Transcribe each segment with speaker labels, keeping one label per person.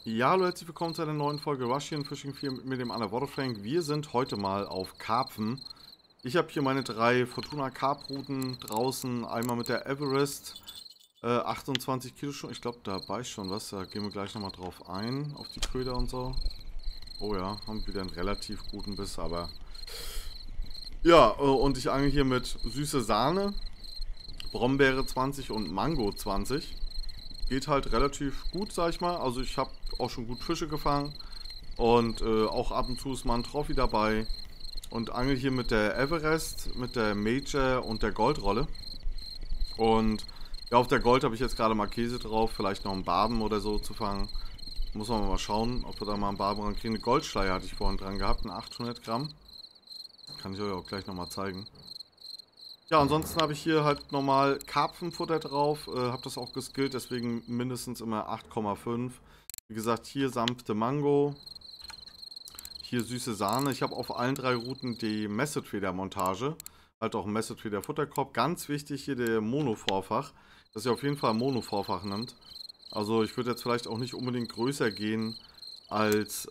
Speaker 1: Ja, hallo, herzlich willkommen zu einer neuen Folge Russian Fishing 4 mit dem Underwater Frank. Wir sind heute mal auf Karpfen. Ich habe hier meine drei Fortuna Carp-Routen draußen. Einmal mit der Everest, 28 Kilo schon. Ich glaube, da beißt schon was. Da gehen wir gleich nochmal drauf ein, auf die Köder und so. Oh ja, haben wieder einen relativ guten Biss, aber... Ja, und ich angel hier mit süße Sahne, Brombeere 20 und Mango 20. Geht halt relativ gut, sag ich mal. Also ich habe auch schon gut Fische gefangen. Und auch ab und zu ist mal ein Trophy dabei. Und angel hier mit der Everest, mit der Major und der Goldrolle. Und ja, auf der Gold habe ich jetzt gerade mal Käse drauf. Vielleicht noch einen Barben oder so zu fangen. Muss man mal schauen, ob wir da mal einen Barben rankriegen. Eine Goldschleier hatte ich vorhin dran gehabt, eine 800 Gramm. Kann ich euch auch gleich nochmal zeigen. Ja, ansonsten habe ich hier halt normal Karpfenfutter drauf. Habe das auch geskillt, deswegen mindestens immer 8,5. Wie gesagt, hier sanfte Mango. Hier süße Sahne. Ich habe auf allen drei Routen die Message-Feder-Montage. Halt auch ein Message-Feder-Futterkorb. Ganz wichtig hier der Mono-Vorfach. Dass ihr auf jeden Fall ein Mono-Vorfach nimmt. Also ich würde jetzt vielleicht auch nicht unbedingt größer gehen als,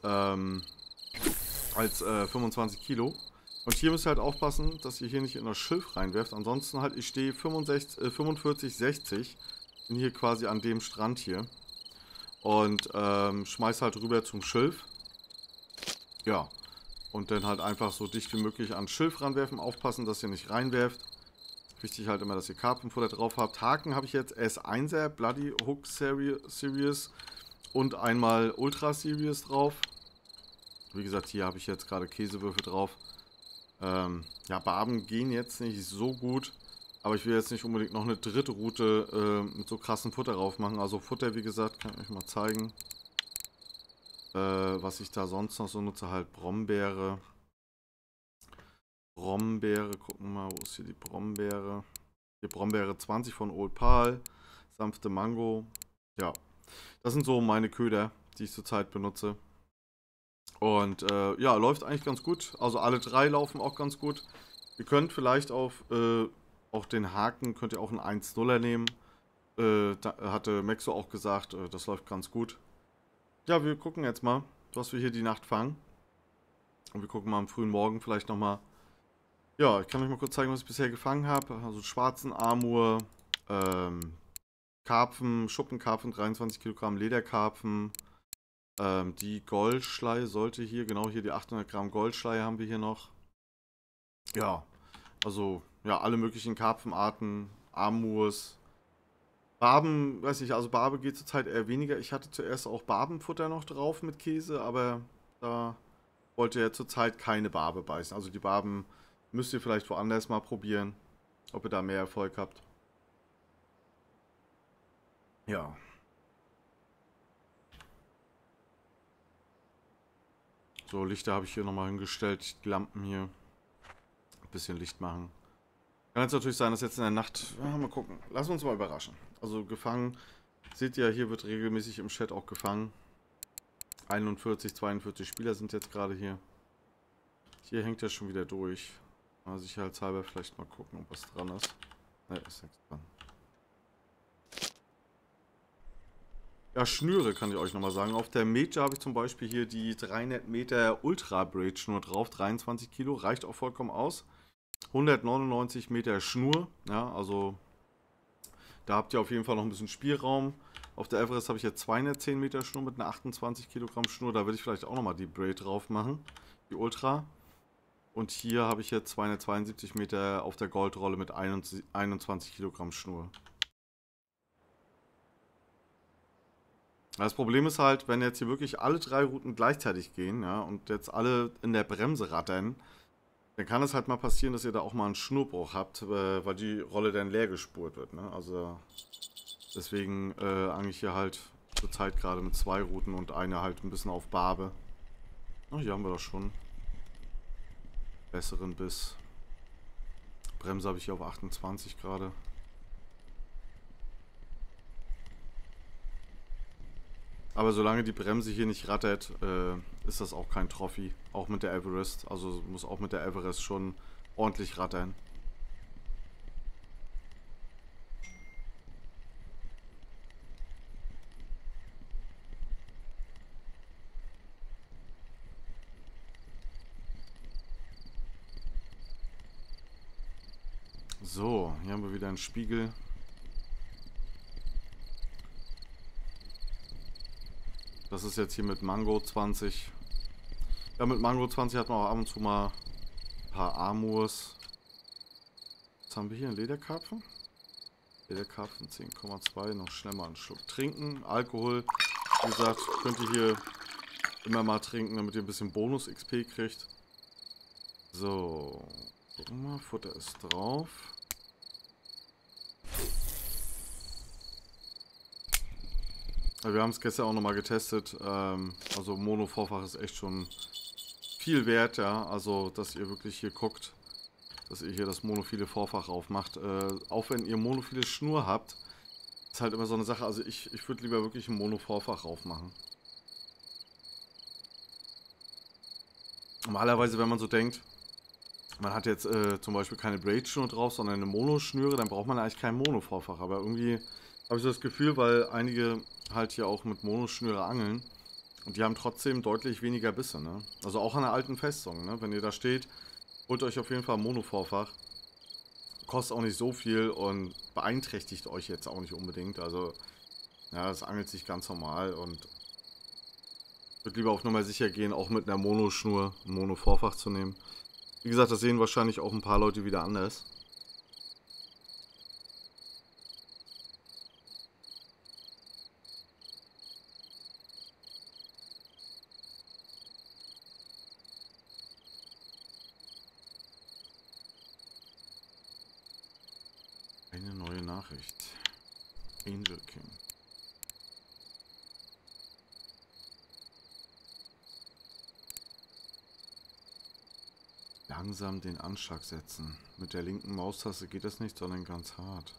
Speaker 1: 25 Kilo. Und hier müsst ihr halt aufpassen, dass ihr hier nicht in das Schilf reinwerft. Ansonsten halt, ich stehe 45, 60. Bin hier quasi an dem Strand hier. Und schmeiß halt rüber zum Schilf. Ja. Und dann halt einfach so dicht wie möglich ans Schilf ranwerfen. Aufpassen, dass ihr nicht reinwerft. Wichtig halt immer, dass ihr Karpfenfutter drauf habt. Haken habe ich jetzt S1er, Bloody Hook Series und einmal Ultra Series drauf. Wie gesagt, hier habe ich jetzt gerade Käsewürfel drauf. Ja, Barben gehen jetzt nicht so gut. Aber ich will jetzt nicht unbedingt noch eine dritte Route mit so krassem Futter drauf machen. Also Futter, wie gesagt, kann ich euch mal zeigen. Was ich da sonst noch so nutze, halt Brombeere. Brombeere, gucken wir mal, wo ist hier die Brombeere? Hier Brombeere 20 von Old Pal. Sanfte Mango. Ja, das sind so meine Köder, die ich zurzeit benutze. Und ja, läuft eigentlich ganz gut. Also alle drei laufen auch ganz gut. Ihr könnt vielleicht auf auch den Haken, könnt ihr auch einen 1-0er nehmen. Da hatte Mexo auch gesagt, das läuft ganz gut. Ja, wir gucken jetzt mal, was wir hier die Nacht fangen. Und wir gucken mal am frühen Morgen vielleicht nochmal. Ja, ich kann euch mal kurz zeigen, was ich bisher gefangen habe. Also schwarzen Amur, Karpfen, Schuppenkarpfen, 23 Kilogramm Lederkarpfen. Die Goldschleie sollte hier, genau hier die 800 Gramm Goldschleie haben wir hier noch. Ja, also ja, alle möglichen Karpfenarten, Amurs. Barben, weiß nicht, also Barbe geht zurzeit eher weniger. Ich hatte zuerst auch Barbenfutter noch drauf mit Käse, aber da wollte er zurzeit keine Barbe beißen. Also die Barben müsst ihr vielleicht woanders mal probieren, ob ihr da mehr Erfolg habt. Ja. So, Lichter habe ich hier nochmal hingestellt. Die Lampen hier. Ein bisschen Licht machen. Kann jetzt natürlich sein, dass jetzt in der Nacht... Ja, mal gucken. Lass uns mal überraschen. Also gefangen. Seht ihr, hier wird regelmäßig im Chat auch gefangen. 41, 42 Spieler sind jetzt gerade hier. Hier hängt er schon wieder durch. Mal sicherheitshalber vielleicht mal gucken, ob was dran ist. Ne, ist nichts dran. Ja, Schnüre kann ich euch nochmal sagen. Auf der Major habe ich zum Beispiel hier die 300 Meter Ultra Braid Schnur drauf. 23 Kilo, reicht auch vollkommen aus. 199 Meter Schnur. Ja, also da habt ihr auf jeden Fall noch ein bisschen Spielraum. Auf der Everest habe ich jetzt 210 Meter Schnur mit einer 28 Kilogramm Schnur. Da würde ich vielleicht auch nochmal die Braid drauf machen. Die Ultra. Und hier habe ich jetzt 272 Meter auf der Goldrolle mit 21 Kilogramm Schnur. Das Problem ist halt, wenn jetzt hier wirklich alle drei Routen gleichzeitig gehen, ja, und jetzt alle in der Bremse rattern, dann kann es halt mal passieren, dass ihr da auch mal einen Schnurbruch habt, weil die Rolle dann leer gespurt wird, ne? Also deswegen eigentlich hier halt zurzeit gerade mit zwei Routen und eine halt ein bisschen auf Barbe. Oh, hier haben wir doch schon besseren Biss. Bremse habe ich hier auf 28 gerade. Aber solange die Bremse hier nicht rattert, ist das auch kein Trophy. Auch mit der Everest. Also muss auch mit der Everest schon ordentlich rattern. So, hier haben wir wieder einen Spiegel. Das ist jetzt hier mit Mango 20. Ja, mit Mango 20 hat man auch ab und zu mal ein paar Amurs. Was haben wir hier? Ein Lederkarpfen? Lederkarpfen 10,2. Noch schnell mal einen Schluck trinken. Alkohol, wie gesagt, könnt ihr hier immer mal trinken, damit ihr ein bisschen Bonus-XP kriegt. So, gucken wir mal. Futter ist drauf. Wir haben es gestern auch nochmal getestet. Also Mono-Vorfach ist echt schon viel wert, ja. Also, dass ihr wirklich hier guckt, dass ihr hier das monophile Vorfach aufmacht. Auch wenn ihr monophile Schnur habt, ist halt immer so eine Sache. Also, ich würde lieber wirklich ein Mono-Vorfach aufmachen. Normalerweise, wenn man so denkt, man hat jetzt zum Beispiel keine Braid-Schnur drauf, sondern eine Monoschnüre, dann braucht man eigentlich kein Mono-Vorfach. Aber irgendwie habe ich so das Gefühl, weil einige halt hier auch mit Monoschnüre angeln und die haben trotzdem deutlich weniger Bisse, ne? Also auch an der alten Festung, ne? Wenn ihr da steht, holt euch auf jeden Fall ein Mono-Vorfach. Kostet auch nicht so viel und beeinträchtigt euch jetzt auch nicht unbedingt. Also, ja, es angelt sich ganz normal und ich würde lieber auf Nummer sicher gehen, auch mit einer Monoschnur ein Mono-Vorfach zu nehmen. Wie gesagt, das sehen wahrscheinlich auch ein paar Leute wieder anders. Eine neue Nachricht. Angel King. Langsam den Anschlag setzen. Mit der linken Maustaste geht das nicht, sondern ganz hart.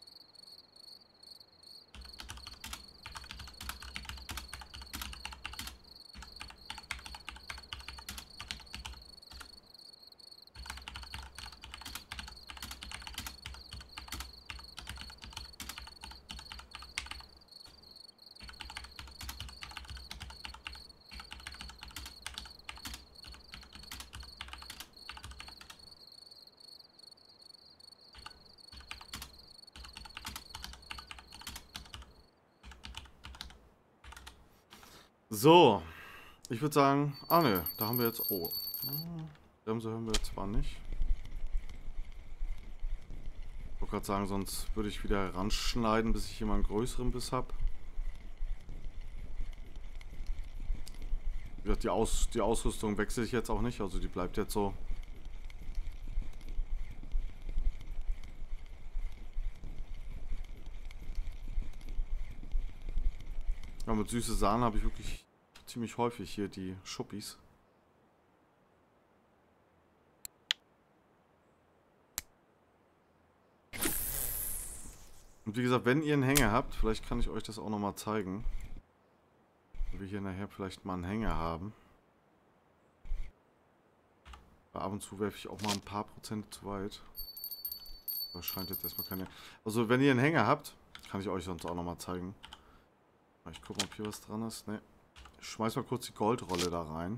Speaker 1: So, ich würde sagen, ne, da haben wir jetzt, oh, Bremse hören wir zwar nicht. Ich wollte gerade sagen, sonst würde ich wieder ranschneiden, bis ich hier mal einen größeren Biss habe. Wie gesagt, die Ausrüstung wechsle ich jetzt auch nicht, also die bleibt jetzt so. Ja, mit süße Sahne habe ich wirklich ziemlich häufig hier die Schuppis. Und wie gesagt, wenn ihr einen Hänger habt, vielleicht kann ich euch das auch nochmal zeigen. Wenn wir hier nachher vielleicht mal einen Hänger haben. Weil ab und zu werfe ich auch mal ein paar Prozent zu weit. Das scheint jetzt erstmal keine... Also wenn ihr einen Hänger habt, kann ich euch sonst auch nochmal zeigen. Ich gucke, ob hier was dran ist. Ne. Ich schmeiß mal kurz die Goldrolle da rein.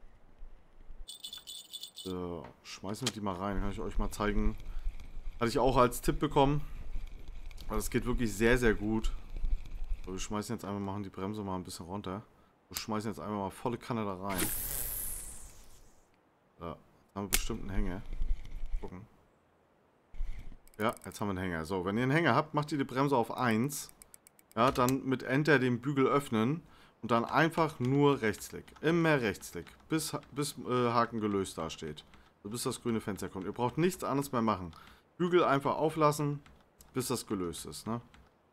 Speaker 1: So, schmeißen wir die mal rein. Kann ich euch mal zeigen. Hatte ich auch als Tipp bekommen. Aber das geht wirklich sehr, sehr gut. So, wir schmeißen jetzt einmal, machen die Bremse mal ein bisschen runter. Wir schmeißen jetzt einmal mal volle Kanne da rein. So, jetzt haben wir bestimmt einen Hänger. Gucken. Ja, jetzt haben wir einen Hänger. So, wenn ihr einen Hänger habt, macht ihr die Bremse auf 1. Ja, dann mit Enter den Bügel öffnen und dann einfach nur Rechtsklick. Immer Rechtsklick, bis Haken gelöst dasteht. Also bis das grüne Fenster kommt. Ihr braucht nichts anderes mehr machen. Bügel einfach auflassen, bis das gelöst ist, ne?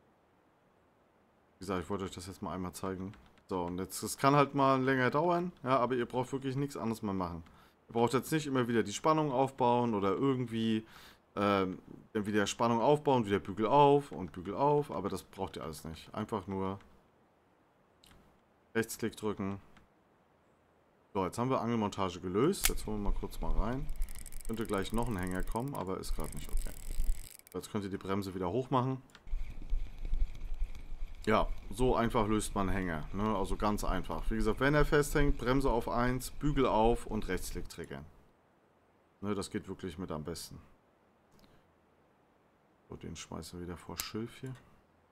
Speaker 1: Wie gesagt, ich wollte euch das jetzt mal einmal zeigen. So, und jetzt, das kann halt mal länger dauern, ja, aber ihr braucht wirklich nichts anderes mehr machen. Ihr braucht jetzt nicht immer wieder die Spannung aufbauen oder irgendwie dann wieder Spannung aufbauen, wieder Bügel auf und Bügel auf, aber das braucht ihr alles nicht. Einfach nur Rechtsklick drücken. So, jetzt haben wir Angelmontage gelöst. Jetzt holen wir mal kurz mal rein. Könnte gleich noch ein Hänger kommen, aber ist gerade nicht okay. Jetzt könnt ihr die Bremse wieder hoch machen. Ja, so einfach löst man Hänger, ne? Also ganz einfach. Wie gesagt, wenn er festhängt, Bremse auf 1, Bügel auf und Rechtsklick triggern. Ne, das geht wirklich mit am besten. So, den schmeißen wir wieder vor Schilf hier.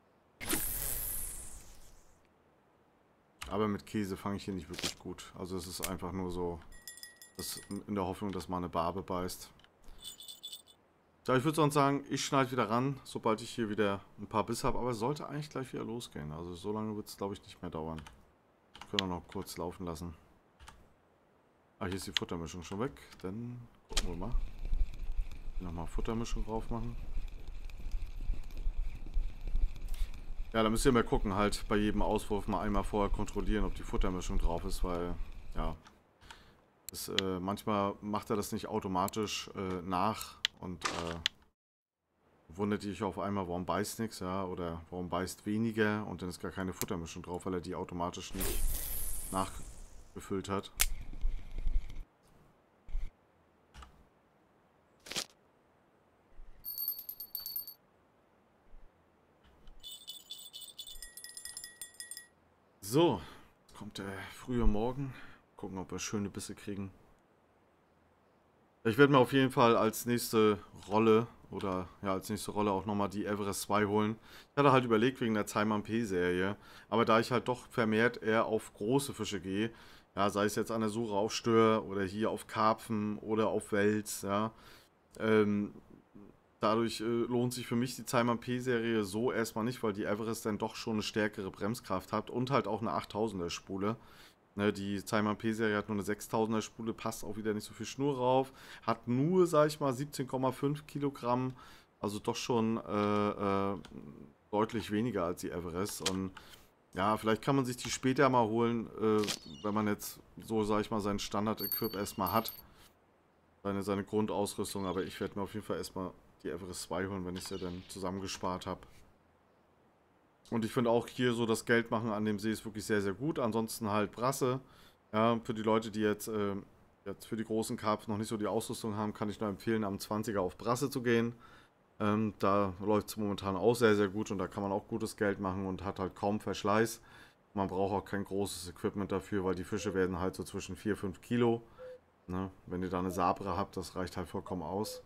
Speaker 1: Aber mit Käse fange ich hier nicht wirklich gut. Also es ist einfach nur so, in der Hoffnung, dass mal eine Barbe beißt. Ja, ich würde sonst sagen, ich schneide wieder ran, sobald ich hier wieder ein paar Biss habe. Aber es sollte eigentlich gleich wieder losgehen. Also so lange wird es, glaube ich, nicht mehr dauern. Wir können auch noch kurz laufen lassen. Ah, hier ist die Futtermischung schon weg. Dann gucken wir mal. Nochmal Futtermischung drauf machen. Ja, da müsst ihr mal gucken, halt bei jedem Auswurf mal einmal vorher kontrollieren, ob die Futtermischung drauf ist, weil, ja, manchmal macht er das nicht automatisch nach und wundert dich auf einmal, warum beißt nichts, ja, oder warum beißt weniger und dann ist gar keine Futtermischung drauf, weil er die automatisch nicht nachgefüllt hat. So, jetzt kommt der frühe Morgen. Gucken, ob wir schöne Bisse kriegen. Ich werde mir auf jeden Fall als nächste Rolle auch nochmal die Everest 2 holen. Ich hatte halt überlegt wegen der Zeiman P-Serie, aber da ich halt doch vermehrt eher auf große Fische gehe, ja, sei es jetzt an der Suche auf Stör oder hier auf Karpfen oder auf Wels, ja, dadurch lohnt sich für mich die Zeiman P-Serie so erstmal nicht, weil die Everest dann doch schon eine stärkere Bremskraft hat und halt auch eine 8000er Spule. Ne, die Zeiman P-Serie hat nur eine 6000er Spule, passt auch wieder nicht so viel Schnur rauf. Hat nur, sag ich mal, 17,5 Kilogramm. Also doch schon deutlich weniger als die Everest. Und ja, vielleicht kann man sich die später mal holen, wenn man jetzt so, sag ich mal, seinen Standard-Equip erstmal hat. Seine Grundausrüstung. Aber ich werde mir auf jeden Fall erstmal die Everest 2 holen, wenn ich sie dann zusammengespart habe. Und ich finde auch hier so das Geld machen an dem See ist wirklich sehr, sehr gut. Ansonsten halt Brasse. Ja, für die Leute, die jetzt für die großen Karpfen noch nicht so die Ausrüstung haben, kann ich nur empfehlen, am 20er auf Brasse zu gehen. Da läuft es momentan auch sehr, sehr gut und da kann man auch gutes Geld machen und hat halt kaum Verschleiß. Man braucht auch kein großes Equipment dafür, weil die Fische werden halt so zwischen 4, 5 Kilo. Ne? Wenn ihr da eine Sabre habt, das reicht halt vollkommen aus.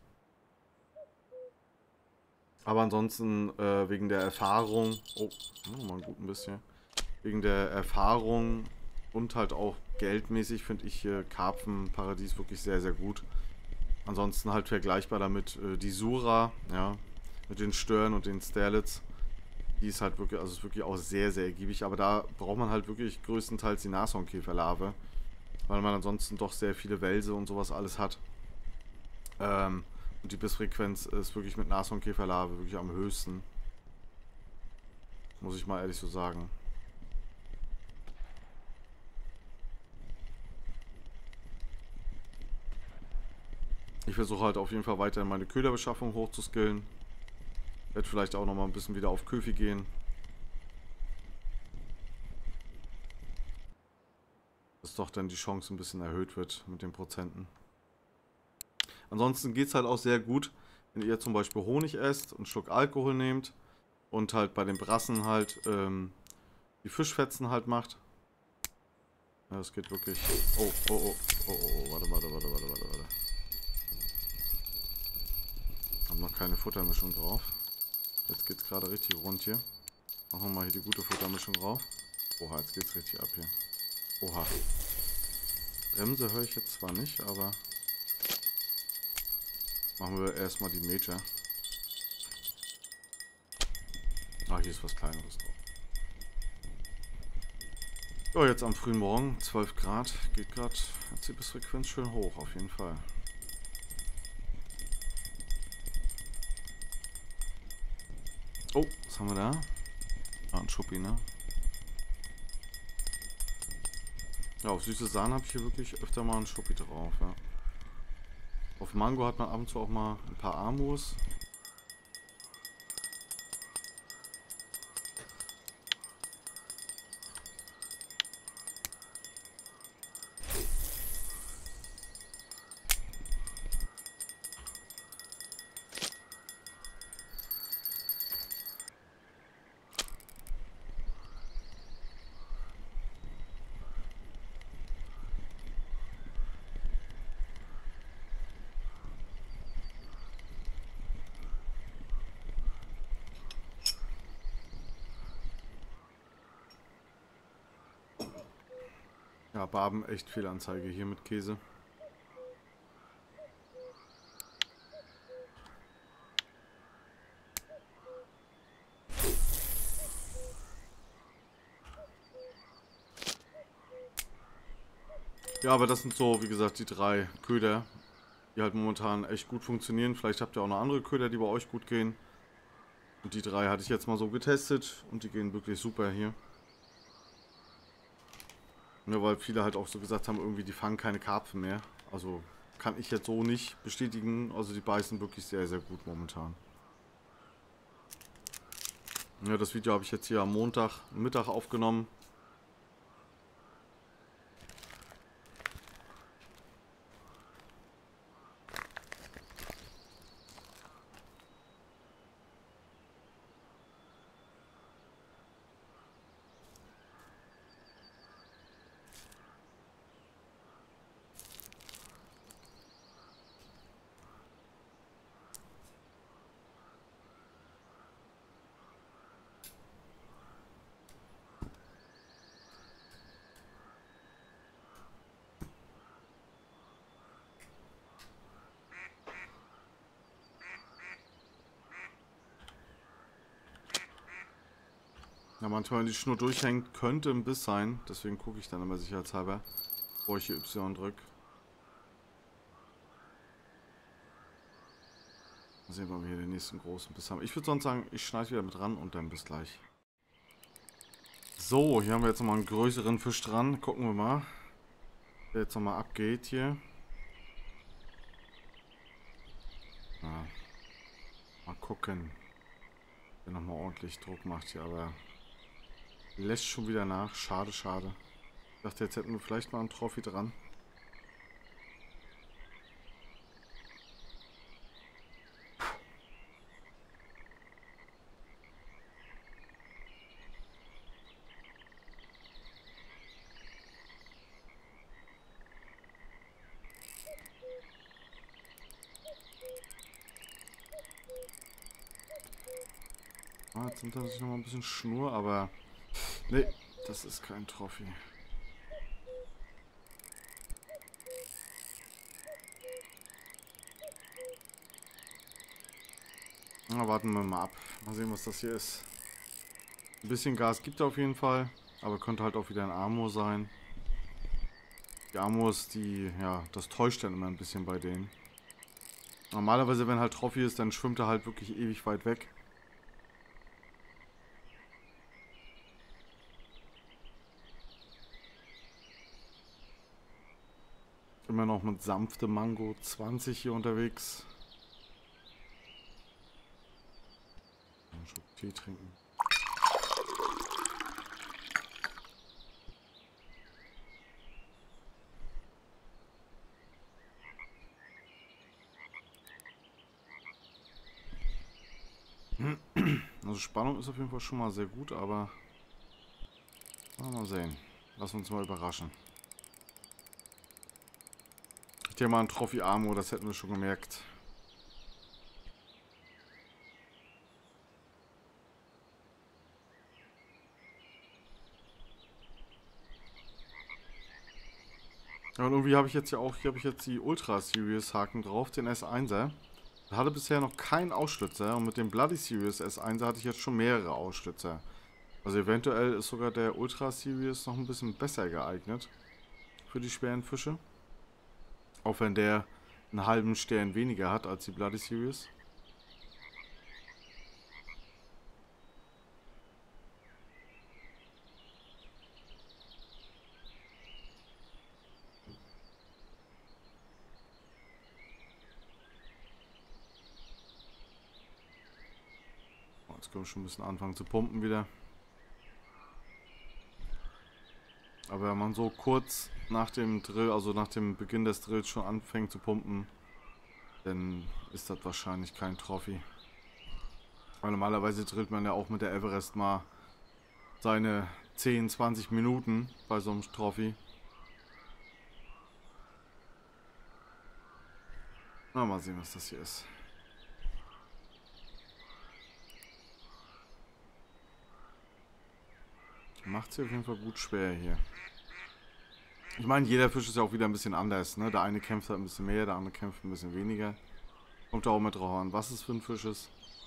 Speaker 1: Aber ansonsten wegen der Erfahrung, mal ein guten bisschen, wegen der Erfahrung und halt auch geldmäßig finde ich hier Karpfenparadies wirklich sehr, sehr gut. Ansonsten halt vergleichbar damit die Sura, ja, mit den Stören und den Sterlets. Die ist halt wirklich, also ist wirklich auch sehr, sehr ergiebig. Aber da braucht man halt wirklich größtenteils die Nashornkäferlarve, weil man ansonsten doch sehr viele Welse und sowas alles hat. Und die Bissfrequenz ist wirklich mit Nashornkäferlarve wirklich am höchsten. Muss ich mal ehrlich so sagen. Ich versuche halt auf jeden Fall weiterhin meine Köderbeschaffung hochzuskillen. Werde vielleicht auch nochmal ein bisschen wieder auf Köfi gehen. Dass doch dann die Chance ein bisschen erhöht wird mit den Prozenten. Ansonsten geht es halt auch sehr gut, wenn ihr zum Beispiel Honig esst und einen Schluck Alkohol nehmt und halt bei den Brassen halt die Fischfetzen halt macht. Ja, das geht wirklich. Oh, warte. Haben noch keine Futtermischung drauf. Jetzt geht's gerade richtig rund hier. Machen wir mal hier die gute Futtermischung drauf. Oha, jetzt geht's richtig ab hier. Oha. Bremse höre ich jetzt zwar nicht, aber machen wir erstmal die Major. Ah, hier ist was Kleineres drauf. So, jetzt am frühen Morgen, 12 Grad, geht gerade jetzt die Bissfrequenz schön hoch, auf jeden Fall. Oh, was haben wir da? Ah, ein Schuppi, ne? Ja, auf süße Sahne habe ich hier wirklich öfter mal einen Schuppi drauf, ja. Auf Mango hat man ab und zu auch mal ein paar Amus. Ja, Barben, echt Fehlanzeige hier mit Käse. Ja, aber das sind so, wie gesagt, die 3 Köder, die halt momentan echt gut funktionieren. Vielleicht habt ihr auch noch andere Köder, die bei euch gut gehen. Und die 3 hatte ich jetzt mal so getestet und die gehen wirklich super hier. Ja, weil viele halt auch so gesagt haben, irgendwie die fangen keine Karpfen mehr. Also kann ich jetzt so nicht bestätigen. Also die beißen wirklich sehr, sehr gut momentan. Ja, das Video habe ich jetzt hier am Montag Mittag aufgenommen. Ja, manchmal, wenn die Schnur durchhängt, könnte ein Biss sein. Deswegen gucke ich dann immer sicherheitshalber, bevor ich hier Y drücke. Mal sehen, ob wir hier den nächsten großen Biss haben. Ich würde sonst sagen, ich schneide wieder mit ran und dann bis gleich. So, hier haben wir jetzt nochmal einen größeren Fisch dran. Gucken wir mal, der jetzt nochmal abgeht hier. Ja, mal gucken. Der nochmal ordentlich Druck macht hier, aber lässt schon wieder nach. Schade, schade. Ich dachte, jetzt hätten wir vielleicht mal einen Trophy dran. Ah, jetzt sind da natürlich nochmal ein bisschen Schnur, aber... Nee, das ist kein Trophy. Na, warten wir mal ab. Mal sehen, was das hier ist. Ein bisschen Gas gibt er auf jeden Fall, aber könnte halt auch wieder ein Amur sein. Die Amurs, die, ja, das täuscht dann immer ein bisschen bei denen. Normalerweise, wenn halt Trophy ist, dann schwimmt er halt wirklich ewig weit weg. Immer noch mit sanfte Mango 20 hier unterwegs. Einen Schluck Tee trinken. Also Spannung ist auf jeden Fall schon mal sehr gut, aber mal sehen. Lass uns mal überraschen. Ich denke mal ein Trophy Amur, das hätten wir schon gemerkt. Ja, und irgendwie habe ich jetzt ja auch, hier habe ich jetzt die Ultra Series Haken drauf, den S1er. Der hatte bisher noch keinen Ausstützer und mit dem Bloody Series S1er hatte ich jetzt schon mehrere Ausstützer. Also eventuell ist sogar der Ultra Series noch ein bisschen besser geeignet für die schweren Fische. Auch wenn der einen halben Stern weniger hat als die Bloody Series. Oh, jetzt können wir schon ein bisschen anfangen zu pumpen wieder. Aber wenn man so kurz nach dem Drill, also nach dem Beginn des Drills schon anfängt zu pumpen, dann ist das wahrscheinlich kein Trophy. Weil normalerweise drillt man ja auch mit der Everest mal seine 10, 20 Minuten bei so einem Trophy. Na, mal sehen, was das hier ist. Macht es auf jeden Fall gut schwer hier. Ich meine, jeder Fisch ist ja auch wieder ein bisschen anders, ne? Der eine kämpft halt ein bisschen mehr, der andere kämpft ein bisschen weniger. Kommt da auch mit drauf an, was es für ein Fisch ist.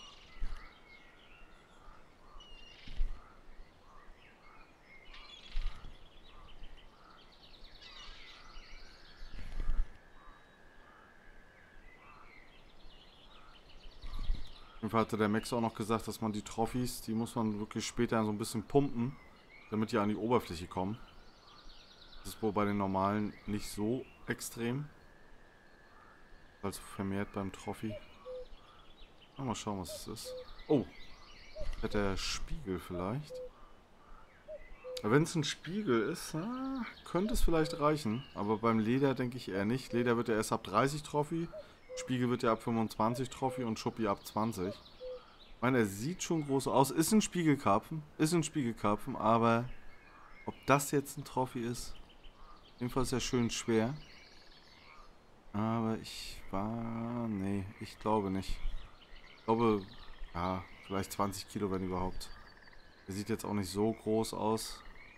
Speaker 1: Auf jeden Fall hatte der Max auch noch gesagt, dass man die Trophys, die muss man wirklich später so ein bisschen pumpen, damit die an die Oberfläche kommen. Das ist wohl bei den normalen nicht so extrem. Also vermehrt beim Trophy. Mal schauen, was es ist. Oh, hat der Spiegel vielleicht. Wenn es ein Spiegel ist, könnte es vielleicht reichen. Aber beim Leder denke ich eher nicht. Leder wird ja erst ab 30 Trophy. Spiegel wird ja ab 25 Trophy und Schuppi ab 20. Ich meine, er sieht schon groß aus. Ist ein Spiegelkarpfen. Ist ein Spiegelkarpfen, aber ob das jetzt ein Trophy ist, jedenfalls ja schön schwer. Aber nee, ich glaube nicht. Ich glaube, ja, vielleicht 20 Kilo, wenn überhaupt. Der sieht jetzt auch nicht so groß aus.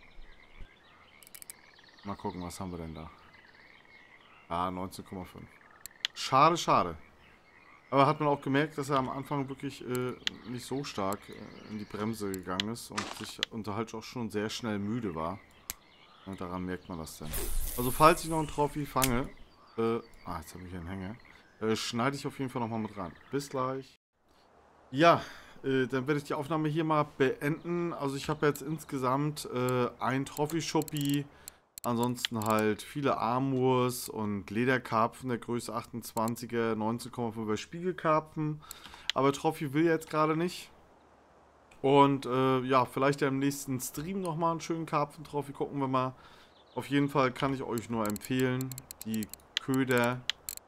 Speaker 1: Mal gucken, was haben wir denn da? Ah, 19,5. Schade, schade. Aber hat man auch gemerkt, dass er am Anfang wirklich nicht so stark in die Bremse gegangen ist und halt auch schon sehr schnell müde war. Und daran merkt man das dann. Also falls ich noch einen Trophy fange, jetzt habe ich hier einen Hänger, schneide ich auf jeden Fall nochmal mit rein. Bis gleich. Ja, dann werde ich die Aufnahme hier mal beenden. Also ich habe jetzt insgesamt ein Trophy-Schuppi, ansonsten halt viele Amurs und Lederkarpfen der Größe 28er, 19,5er Spiegelkarpfen. Aber Trophy will jetzt gerade nicht. Und ja, vielleicht ja im nächsten Stream nochmal einen schönen Karpfen-Trophy. Gucken wir mal. Auf jeden Fall kann ich euch nur empfehlen, die Köder,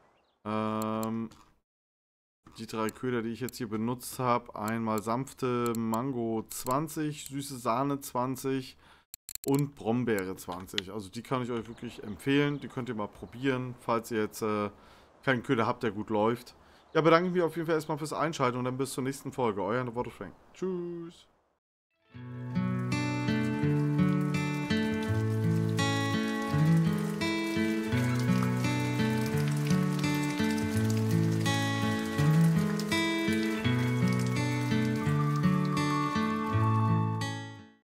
Speaker 1: die 3 Köder, die ich jetzt hier benutzt habe. Einmal sanfte Mango 20, süße Sahne 20 und Brombeere 20. Also die kann ich euch wirklich empfehlen. Die könnt ihr mal probieren, falls ihr jetzt keinen Köder habt, der gut läuft. Ja, bedanke mich auf jeden Fall erstmal fürs Einschalten und dann bis zur nächsten Folge. Euer Waterfrank. Tschüss.